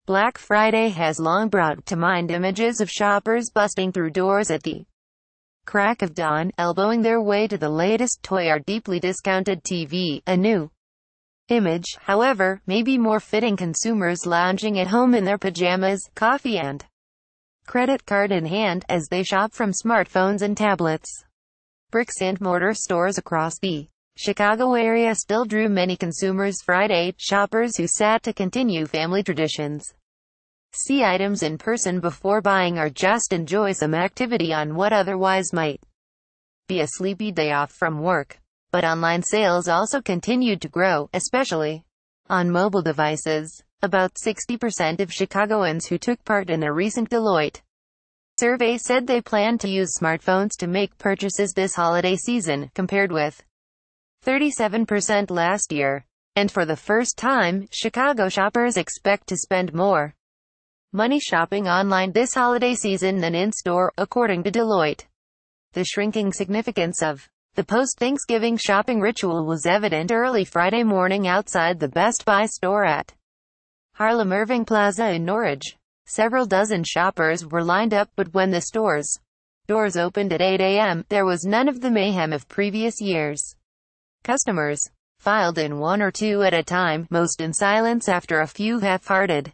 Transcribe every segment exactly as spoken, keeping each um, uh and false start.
Black Friday has long brought to mind images of shoppers busting through doors at the crack of dawn, elbowing their way to the latest toy or deeply discounted T V. A new image, however, may be more fitting consumers lounging at home in their pajamas, coffee and credit card in hand, as they shop from smartphones and tablets. Bricks and mortar stores across the Chicago area still drew many consumers Friday, shoppers who sat to continue family traditions, see items in person before buying, or just enjoy some activity on what otherwise might be a sleepy day off from work. But online sales also continued to grow, especially on mobile devices. About sixty percent of Chicagoans who took part in a recent Deloitte survey said they plan to use smartphones to make purchases this holiday season, compared with thirty-seven percent last year. And for the first time, Chicago shoppers expect to spend more money shopping online this holiday season than in-store, according to Deloitte. The shrinking significance of the post-Thanksgiving shopping ritual was evident early Friday morning outside the Best Buy store at Harlem Irving Plaza in Norridge. Several dozen shoppers were lined up, but when the store's doors opened at eight a m, there was none of the mayhem of previous years. Customers filed in one or two at a time, most in silence after a few half-hearted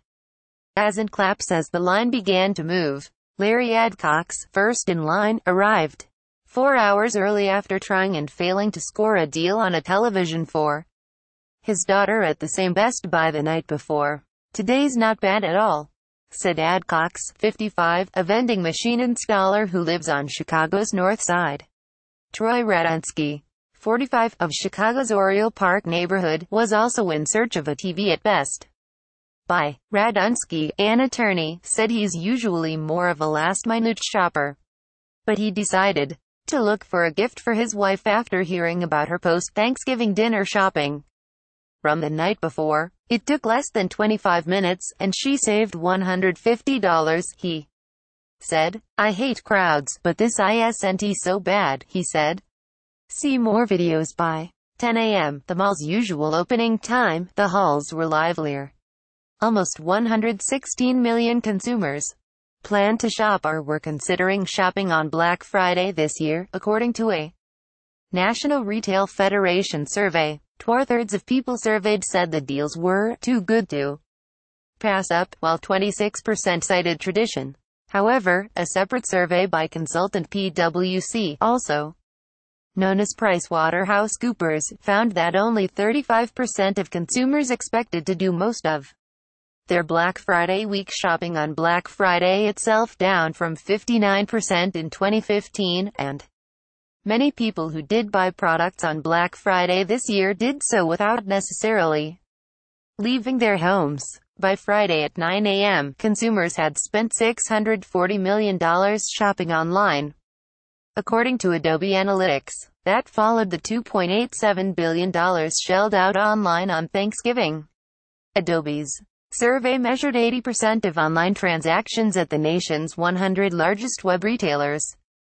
ahs and claps as the line began to move. Larry Adcox, first in line, arrived four hours early after trying and failing to score a deal on a television for his daughter at the same Best Buy the night before. "Today's not bad at all," said Adcox, fifty-five, a vending machine installer who lives on Chicago's North Side. Troy Radunsky, forty-five, of Chicago's Oriole Park neighborhood, was also in search of a T V at Best Buy. Radunsky, an attorney, said he's usually more of a last-minute shopper, but he decided to look for a gift for his wife after hearing about her post-Thanksgiving dinner shopping from the night before. "It took less than twenty-five minutes, and she saved one hundred fifty dollars, he said. "I hate crowds, but this isn't so bad," he said. See more videos by ten a m, the mall's usual opening time. The halls were livelier. Almost one hundred sixteen million consumers plan to shop or were considering shopping on Black Friday this year, according to a National Retail Federation survey. Two-thirds of people surveyed said the deals were too good to pass up, while twenty-six percent cited tradition. However, a separate survey by consultant P W C, also known as PricewaterhouseCoopers, found that only thirty-five percent of consumers expected to do most of their Black Friday week shopping on Black Friday itself, down from fifty-nine percent in twenty fifteen, and many people who did buy products on Black Friday this year did so without necessarily leaving their homes. By Friday at nine a m, consumers had spent six hundred forty million dollars shopping online, according to Adobe Analytics. That followed the two point eight seven billion dollars shelled out online on Thanksgiving. Adobe's survey measured eighty percent of online transactions at the nation's one hundred largest web retailers.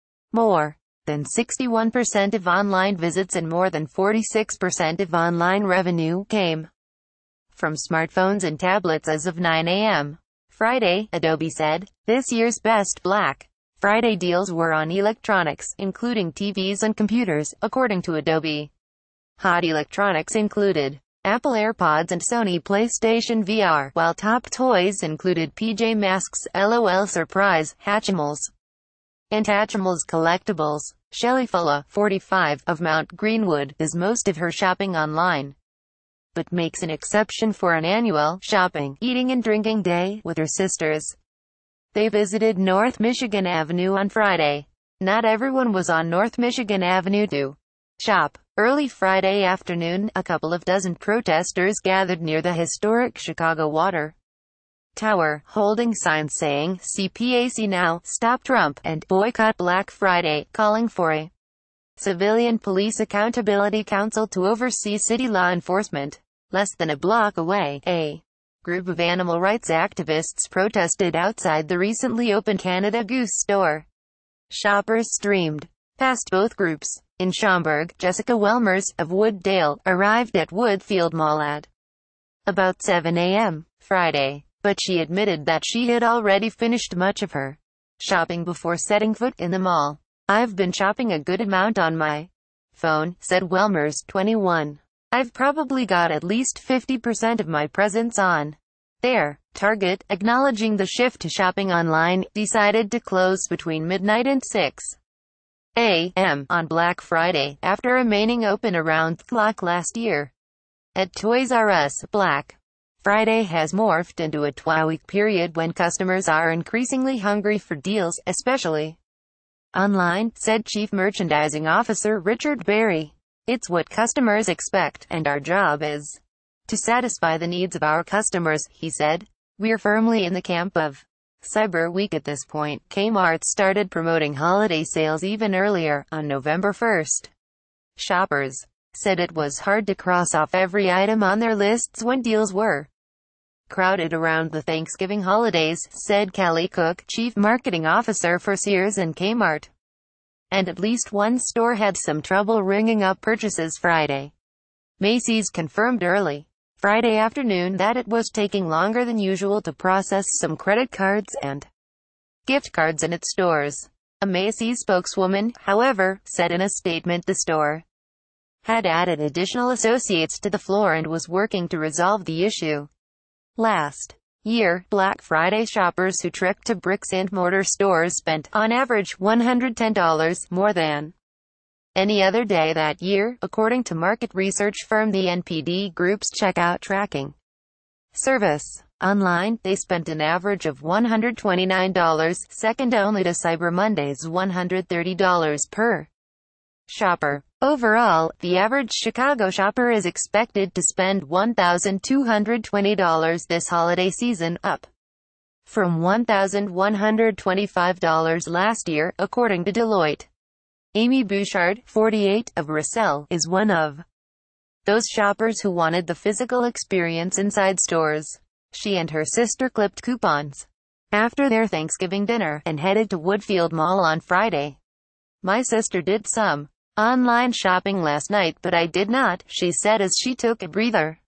More than sixty-one percent of online visits and more than forty-six percent of online revenue came from smartphones and tablets as of nine a m Friday, Adobe said. This year's best Black Friday deals were on electronics, including T Vs and computers, according to Adobe. Hot electronics included Apple AirPods and Sony PlayStation V R, while top toys included P J Masks, LOL Surprise, Hatchimals, and Hatchimals collectibles. Shelley Fulla, forty-five, of Mount Greenwood, does most of her shopping online, but makes an exception for an annual shopping, eating and drinking day with her sisters. They visited North Michigan Avenue on Friday. Not everyone was on North Michigan Avenue to shop. Early Friday afternoon, a couple of dozen protesters gathered near the historic Chicago Water Tower, holding signs saying, "C P A C now, Stop Trump," and "Boycott Black Friday," calling for a Civilian Police Accountability Council to oversee city law enforcement. Less than a block away, a group of animal rights activists protested outside the recently opened Canada Goose store. Shoppers streamed past both groups. In Schaumburg, Jessica Welmers, of Wooddale, arrived at Woodfield Mall at about seven a m Friday. but she admitted that she had already finished much of her shopping before setting foot in the mall. "I've been shopping a good amount on my phone," said Welmers, twenty-one. "I've probably got at least fifty percent of my presents on there." Target, acknowledging the shift to shopping online, decided to close between midnight and six a m on Black Friday, after remaining open around the clock last year. At Toys R Us, Black Friday has morphed into a two-week period when customers are increasingly hungry for deals, especially online, said Chief Merchandising Officer Richard Berry. "It's what customers expect, and our job is to satisfy the needs of our customers," he said. "We're firmly in the camp of Cyber Week at this point." Kmart started promoting holiday sales even earlier, on November first. Shoppers said it was hard to cross off every item on their lists when deals were crowded around the Thanksgiving holidays, said Callie Cook, Chief Marketing Officer for Sears and Kmart. And at least one store had some trouble ringing up purchases Friday. Macy's confirmed early Friday afternoon that it was taking longer than usual to process some credit cards and gift cards in its stores. A Macy's spokeswoman, however, said in a statement the store had added additional associates to the floor and was working to resolve the issue. Last year, Black Friday shoppers who trekked to bricks-and-mortar stores spent, on average, one hundred ten dollars more than any other day that year, according to market research firm the N P D Group's checkout tracking service. Online, they spent an average of one hundred twenty-nine dollars, second only to Cyber Monday's one hundred thirty dollars per shopper. Overall, the average Chicago shopper is expected to spend one thousand two hundred twenty dollars this holiday season, up from one thousand one hundred twenty-five dollars last year, according to Deloitte. Amy Bouchard, forty-eight, of Russell, is one of those shoppers who wanted the physical experience inside stores. She and her sister clipped coupons after their Thanksgiving dinner and headed to Woodfield Mall on Friday. "My sister did some online shopping last night, but I did not," she said as she took a breather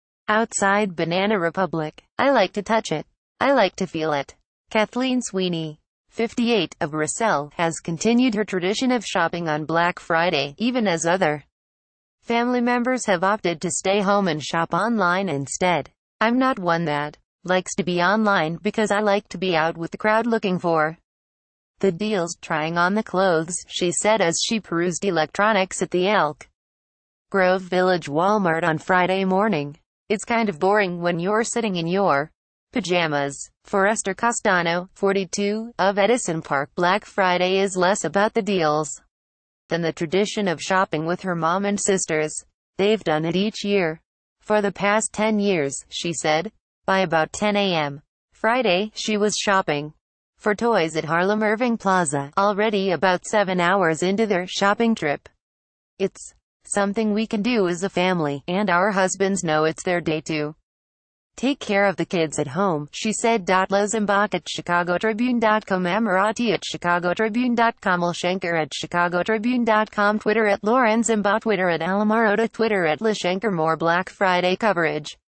outside Banana Republic. "I like to touch it. I like to feel it." Kathleen Sweeney, fifty-eight, of Russell, has continued her tradition of shopping on Black Friday, even as other family members have opted to stay home and shop online instead. "I'm not one that likes to be online because I like to be out with the crowd looking for the deals, trying on the clothes," she said as she perused electronics at the Elk Grove Village Walmart on Friday morning. "It's kind of boring when you're sitting in your pajamas." For Esther Costano, forty-two, of Edison Park, Black Friday is less about the deals than the tradition of shopping with her mom and sisters. "They've done it each year for the past ten years, she said. By about ten a m Friday, she was shopping for toys at Harlem Irving Plaza, already about seven hours into their shopping trip. "It's something we can do as a family, and our husbands know it's their day to take care of the kids at home," she said. Lizimbach at Chicago Tribune dot com, Amirati at Chicago Tribune dot com, Leshenker at Chicago Tribune dot com, Twitter at Lauren Zimbach, Twitter at Alamarota, Twitter at Leshenker. More Black Friday coverage